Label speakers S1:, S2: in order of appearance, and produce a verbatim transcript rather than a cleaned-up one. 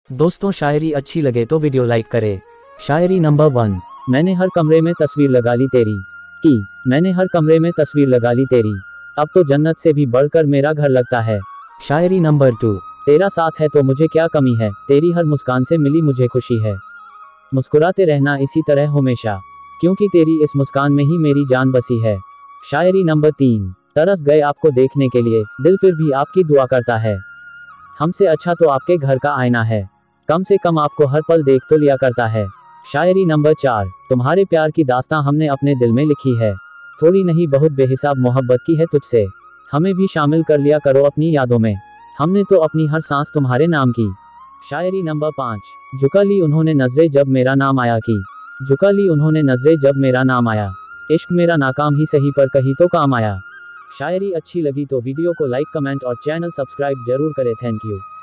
S1: दोस्तों शायरी अच्छी लगे तो वीडियो लाइक करें। शायरी नंबर वन। मैंने हर कमरे में तस्वीर लगा ली तेरी की मैंने हर कमरे में तस्वीर लगा ली तेरी, अब तो जन्नत से भी बढ़कर मेरा घर लगता है। शायरी नंबर टू। तेरा साथ है तो मुझे क्या कमी है, तेरी हर मुस्कान से मिली मुझे खुशी है। मुस्कुराते रहना इसी तरह हमेशा, क्योंकि तेरी इस मुस्कान में ही मेरी जान बसी है। शायरी नंबर तीन। तरस गए आपको देखने के लिए, दिल फिर भी आपकी दुआ करता है। हमसे अच्छा तो आपके घर का आईना है, कम से कम आपको हर पल देख तो लिया करता है। शायरी नंबर चार। तुम्हारे प्यार की दास्तां हमने अपने दिल में लिखी है, थोड़ी नहीं बहुत बेहिसाब मोहब्बत की है तुझसे। हमें भी शामिल कर लिया करो अपनी यादों में, हमने तो अपनी हर सांस तुम्हारे नाम की। शायरी नंबर पाँच। झुका ली उन्होंने नजरें जब मेरा नाम आया की झुका ली उन्होंने नजरें जब मेरा नाम आया, इश्क मेरा नाकाम ही सही पर कहीं तो काम आया। शायरी अच्छी लगी तो वीडियो को लाइक कमेंट और चैनल सब्सक्राइब जरूर करें। Thank you.